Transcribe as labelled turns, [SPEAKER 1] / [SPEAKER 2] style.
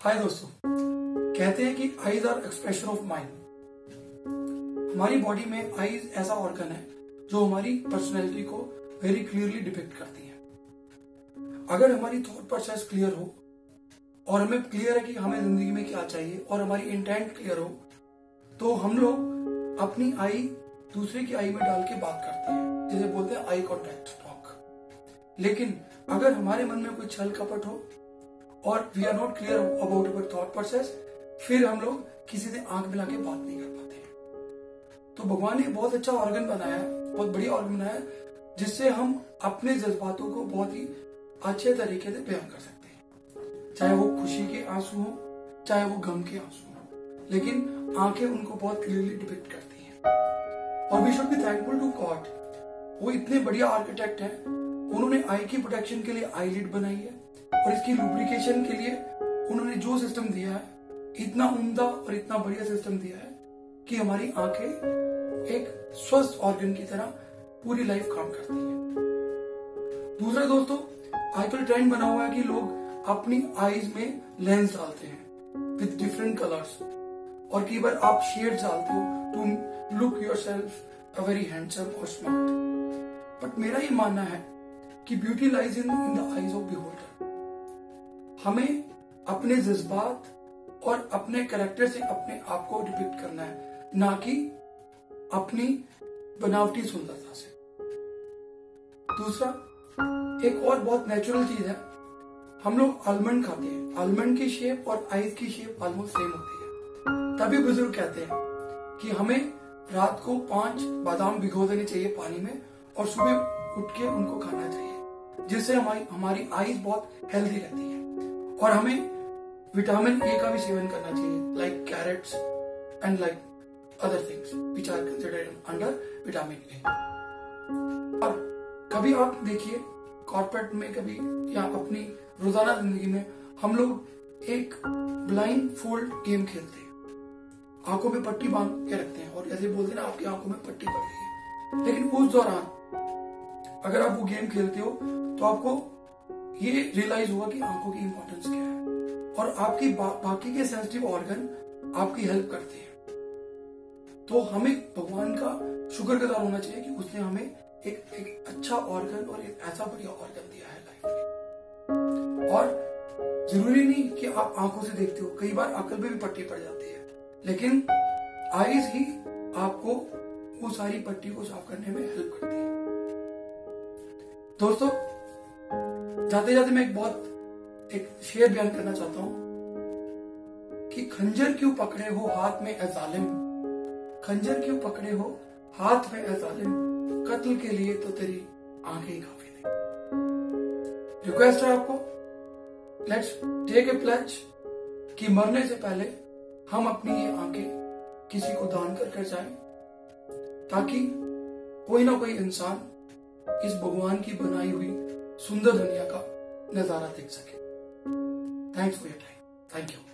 [SPEAKER 1] हाय दोस्तों, कहते हैं कि eyes are expression of mind. हमारी बॉडी में आईज ऐसा ऑर्गन है जो हमारी पर्सनैलिटी को वेरी क्लियरली डिपिक्ट करती है। अगर हमारी थॉट प्रोसेस क्लियर हो और हमें क्लियर है कि हमें जिंदगी में क्या चाहिए और हमारी इंटेंट क्लियर हो, तो हम लोग अपनी आई दूसरे की आई में डाल के बात करते हैं, जिसे बोलते हैं आई कॉन्टैक्ट टॉक। लेकिन अगर हमारे मन में कोई छल कपट हो और we are not clear about our thought process, फिर हम लोग किसी से आंख मिला के बात नहीं कर पाते हैं। तो भगवान ने बहुत अच्छा ऑर्गन बनाया है, बहुत बढ़िया ऑर्गन बनाया है, जिससे हम अपने जज्बातों को बहुत ही अच्छे तरीके से बयान कर सकते हैं। चाहे वो खुशी के आंसू हो, चाहे वो गम के आंसू हो, लेकिन आंखें उनको बहुत क्लियरली डिपिक्ट करती हैं। और we should be thankful to God, वो इतने बढ़िया आर्किटेक्ट हैं, उन्होंने आई की प्रोटेक्शन के लिए आईलिड बनाई है और इसकी लुब्रिकेशन के लिए उन्होंने जो सिस्टम दिया है, इतना उम्दा और इतना बढ़िया सिस्टम दिया है कि हमारी आंखें एक स्वस्थ ऑर्गन की तरह पूरी लाइफ काम करती है। दूसरा दोस्तों, आजकल ट्रेंड बना हुआ है कि लोग अपनी आईज में लेंस डालते हैं विद डिफरेंट कलर्स, और कई बार आप शेड्स डालते हो to look yourself a very handsome और स्मार्ट। बट मेरा ये मानना है कि beauty lies in the eyes of beholder. हमें अपने जज्बात और अपने कैरेक्टर से अपने आप को डिपिक्ट करना है, ना कि अपनी बनावटी सुंदरता से। दूसरा, एक और बहुत नेचुरल चीज है, हम लोग आलमंड खाते हैं। आलमंड की शेप और आईज की शेप ऑलमोस्ट सेम होती है। तभी बुजुर्ग कहते हैं कि हमें रात को 5 बादाम भिगो देने चाहिए पानी में और सुबह उठ के उनको खाना चाहिए, जिससे हमारी आईज बहुत हेल्दी रहती है। और हमें विटामिन ए का भी सेवन करना चाहिए, like carrots and like other things which are considered under vitamin A. और कभी आप देखिए कॉर्पोरेट में कभी या अपनी रोजाना जिंदगी में हम लोग एक ब्लाइंड फोल्ड गेम खेलते हैं, आंखों में पट्टी बांध के रखते हैं और ऐसे बोलते हैं ना, आपकी आंखों में पट्टी पड़ गई है। लेकिन उस दौरान अगर आप वो गेम खेलते हो तो आपको ये रियलाइज होगा कि आंखों की इंपॉर्टेंस क्या है और आपकी बाकी के सेंसिटिव ऑर्गन आपकी हेल्प करते हैं। तो हमें भगवान का शुक्रगुजार होना चाहिए कि उसने हमें एक अच्छा ऑर्गन और एक ऐसा बढ़िया ऑर्गन दिया है लाइफ में। और जरूरी नहीं कि आप आंखों से देखते हो, कई बार अकल में भी पट्टी पड़ जाती है, लेकिन आईज ही आपको वो सारी पट्टी को साफ करने में हेल्प करती है। दोस्तों, जाते जाते मैं एक शेर बयान करना चाहता हूं कि खंजर क्यों पकड़े हो हाथ में ए जालिम, खंजर क्यों पकड़े हो हाथ में ए जालिम, कत्ल के लिए तो तेरी आंखें ही काफी थी। रिक्वेस्ट है आपको, लेट्स टेक ए प्लेज कि मरने से पहले हम अपनी ये आंखें किसी को दान कर जाएं, ताकि कोई ना कोई इंसान इस भगवान की बनाई हुई सुंदर दुनिया का नजारा देख सके। Thanks for your time. Thank you.